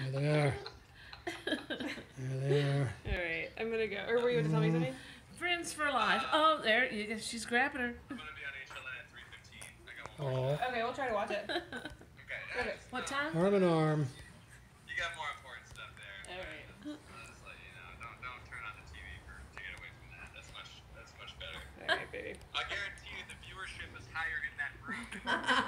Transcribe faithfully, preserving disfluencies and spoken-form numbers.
There they are. There they are. All right, I'm gonna go. Or were you going to tell me something? Friends for life. Oh, there you go. She's grabbing her. I'm gonna be on H L N at three fifteen. I got one. Oh. Okay, we'll try to watch it. Okay. Okay. What time? Arm in arm. You got more important stuff there. All right. I'll just let you know. Don't don't turn on the T V for to get away from that. That's much that's much better. All right, baby. I guarantee you the viewership is higher in that room.